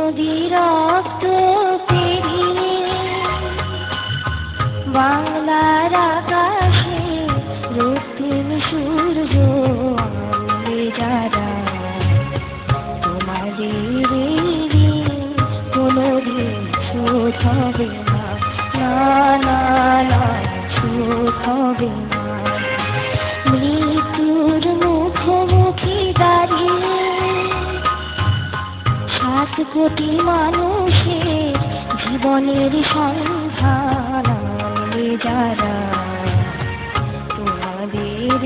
নদীর রক্ত পেরিয়ে বাংলার আকাশে রক্তিম সূর্য আনবে যারা তোমাদের কোনদিন শোধ হবে না, না না না শোধ হবে না। মৃত্যুর মুখোমুখি দাঁড়িয়ে 7 কোটি মানুষের জীবনের সন্ধান আনবে যারা তোমাদের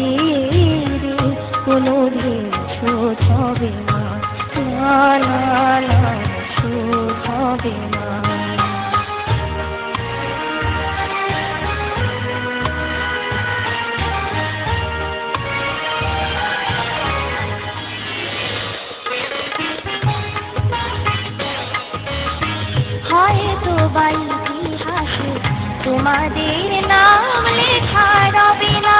কোনদিন শোধ হবে না, না না না শোধ হবে না। হয়তো বা ইতিহাসে তোমাদের নাম লেখা রবে না,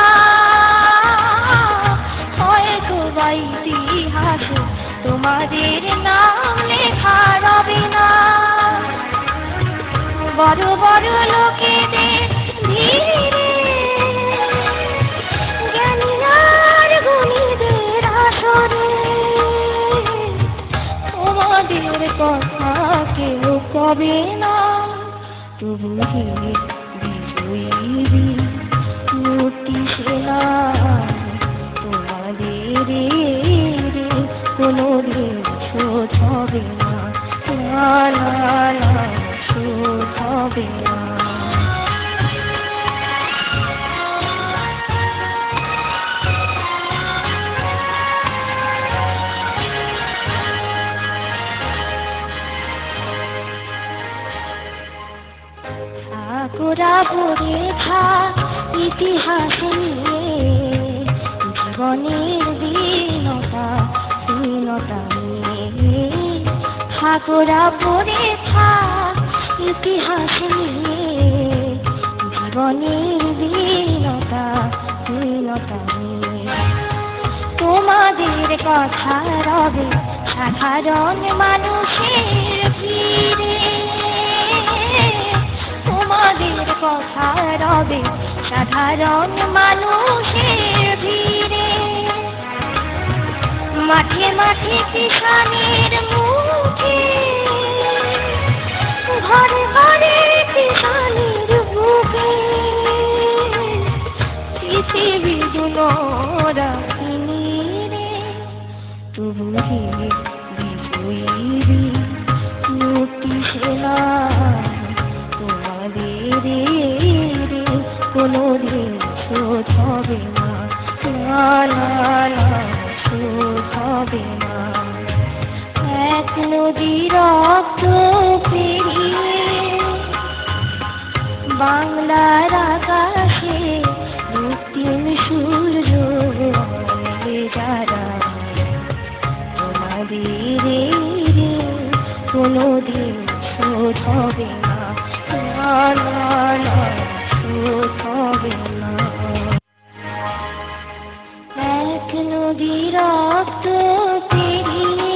হয়তো বা ইতিহাসে তোমাদের নাম লেখা রবে না। বড় বড় লোকেদের ধীরে জ্ঞানী আর গুণীদের আসরে তোমাদের কথা কেউ কবে না। তবু বিজয়ী মূর্তি সেনা তোমাদের কোনদিন শোধ হবে না, না না না শোধ হবে না। ঠাকুরা পড়েছা ইতিহাস নিয়ে জীবনের দীনতা নিয়ে, ঠাকুরা পড়েছা ইতিহাস নিয়ে জীবনের দীনতা নিয়ে। তোমাদের কথা রবে সাধারণ মানুষের ভিড়ে, তোমাদের কথা রবে সাধারণ মানুষের ভিড়ে। মাঠে মাঠে কিষানের মুখে, ঘরে ঘরে কিষানের বুকে, পৃথিবী দুনোরা রে। তবু বিজয়ী মূর্তি সেনা তোমাদের কোনদিন শোধ হবে না, না না না শোধ হবে না। এক নদীর রক্ত পেরিয়ে বাংলার আকাশে রক্তিম সূর্য আনবে যারা তোমাদের কোনদিন শোধ হবে না, না না না শোধ হবে না। এক নদীর রক্ত পেরিয়ে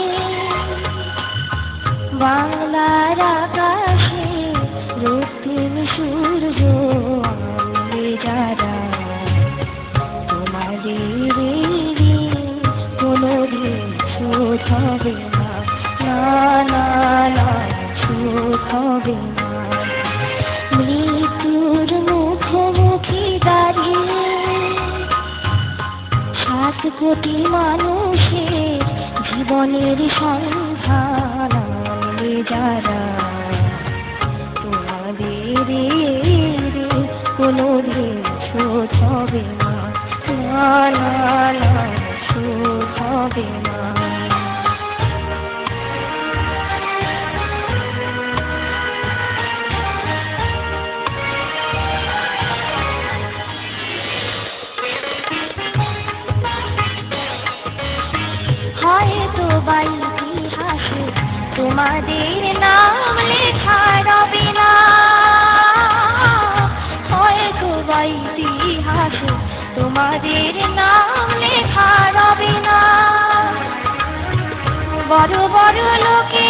বাংলার আকাশে রক্তিম সূর্য আনবে যারা তোমাদের কোনদিন শোধ হবে না, না না না শোধ হবে না। মৃত্যুর মুখোমুখি দাঁড়িয়ে 7 কোটি মানুষের জীবনের সন্ধান আনবে যারা তোমাদের কোনদিন শোধ হবে না, না না না শোধ হবে না। হয়তো বা ইতিহাসে তোমাদের নাম লেখা রবে না, হয়তো বা ইতিহাসে তোমাদের নাম লেখা রবে না। বড় বড় লোকে